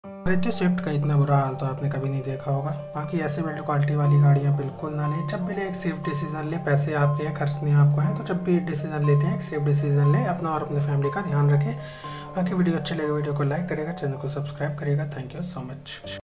Maruti Swift का इतना बुरा हाल तो आपने कभी नहीं देखा होगा। बाकी ऐसे बिल्ड क्वालिटी वाली गाड़ियाँ बिल्कुल ना लें। जब भी ले एक सेफ डिसीजन ले, पैसे आपके हैं, खर्चने आपको हैं, तो जब भी डिसीजन लेते हैं एक सेफ डिसीजन ले, अपना और अपने फैमिली का ध्यान रखें। बाकी वीडियो अच्छे लगे वीडियो को लाइक करेगा, चैनल को सब्सक्राइब करेगा। Thank you so much.